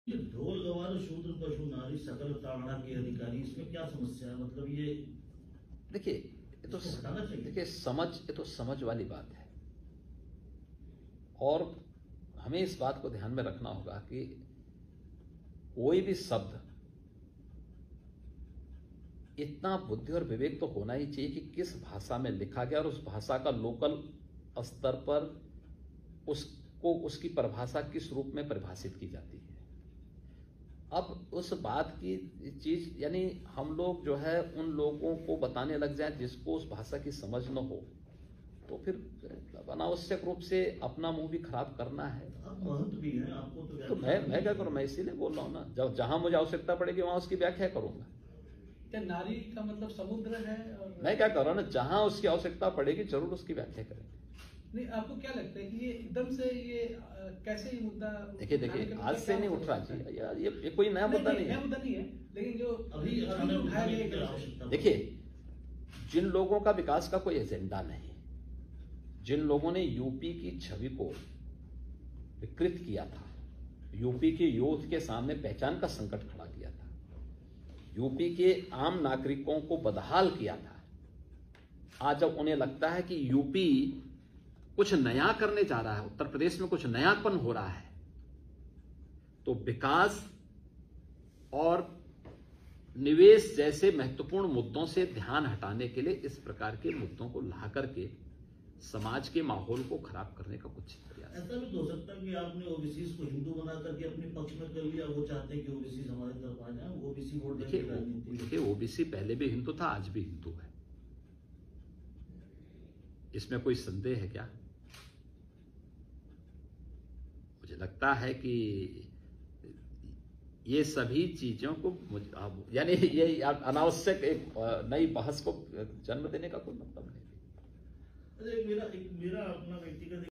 ये ढोल गवार शूद्र पशु नारी सकल प्राणा के अधिकारी, इसमें क्या समस्या है? मतलब ये देखिए, ये तो हटाना चाहिए। देखिए ये तो समझ वाली बात है, और हमें इस बात को ध्यान में रखना होगा कि कोई भी शब्द इतना बुद्धि और विवेक तो होना ही चाहिए कि किस भाषा में लिखा गया और उस भाषा का लोकल स्तर पर उसकी परिभाषा किस रूप में परिभाषित की जाती है। अब उस बात की चीज, यानी हम लोग जो है उन लोगों को बताने लग जाए जिसको उस भाषा की समझ न हो, तो फिर अनावश्यक रूप से अपना मुंह भी खराब करना है। आप महंत भी हैं, आपको तो मैं क्या करूं? मैं इसीलिए बोल रहा हूं ना, जहां मुझे आवश्यकता पड़ेगी वहां उसकी व्याख्या करूंगा। क्या नारी का मतलब समुद्र है? और मैं क्या कर रहा हूं ना, जहां उसकी आवश्यकता पड़ेगी जरूर उसकी व्याख्या करेंगे। नहीं, आपको क्या लगता है कि ये एकदम से ये कैसे ये मुद्दा? देखिए आज से नहीं उठ रहा जी, यार ये कोई नया मुद्दा नहीं है। मुद्दा नहीं है, लेकिन जो अभी उठाया गया, देखिए, जिन लोगों का विकास का कोई एजेंडा नहीं, जिन लोगों ने यूपी की छवि को विकृत किया था, यूपी के यूथ के सामने पहचान का संकट खड़ा किया था, यूपी के आम नागरिकों को बदहाल किया था, आज जब उन्हें लगता है कि यूपी कुछ नया करने जा रहा है, उत्तर प्रदेश में कुछ नयापन हो रहा है, तो विकास और निवेश जैसे महत्वपूर्ण मुद्दों से ध्यान हटाने के लिए इस प्रकार के मुद्दों को ला करके समाज के माहौल को खराब करने का कुछ प्रयास। ऐसा भी तो हो सकता है कि आपने ओबीसी को हिंदू बना करके अपने पक्ष में कर लिया, वो चाहते हैं कि ओबीसी हमारे तरफ आ जाए, ओबीसी वोट बैंक की राजनीति। देखिए, ओबीसी पहले भी हिंदू था, आज भी हिंदू है, इसमें कोई संदेह है क्या? मुझे लगता है कि ये सभी चीजों को यानी ये अनावश्यक एक नई बहस को जन्म देने का कोई मतलब नहीं। मेरा अपना व्यक्तिगत